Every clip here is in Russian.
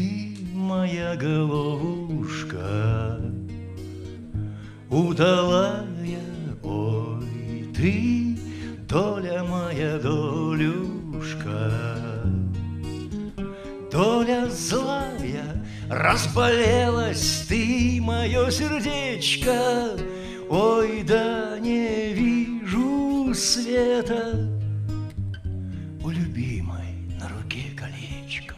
ты моя головушка, удалая, ой, ты, доля моя, долюшка. Доля злая, разболелась ты, мое сердечко, ой, да не вижу света. У любимой на руке колечко,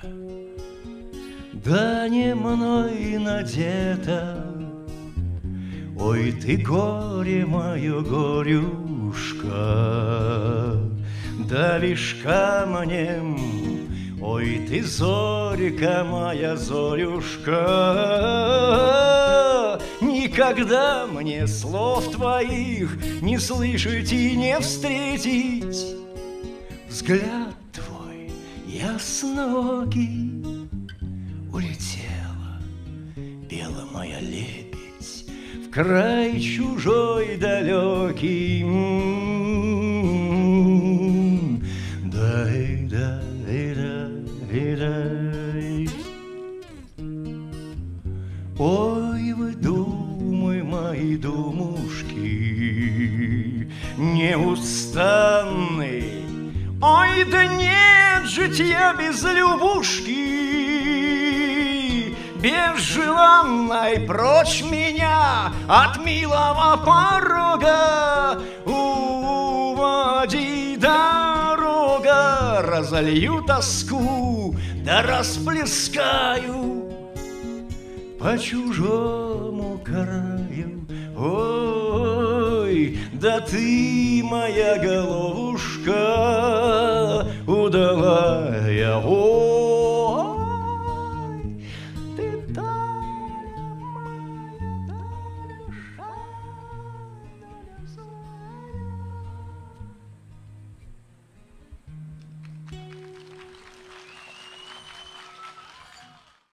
да не мной надето. Ой, ты горе мое, горюшка, давишь камнем. Ой, ты зорька моя, зорюшка, никогда мне слов твоих не слышать и не встретить. Взгляд твой яснокий, улетела белая моя лебедь в край чужой далекий. Ой, вы думы мои, думушки, неустанные. Ой, да нет житья без любушки, безжеланной прочь меня от милого порога. Уводи, дорога, разолью тоску, да расплескаю по чужому краю. Ой, да ты моя головушка удалая, ой.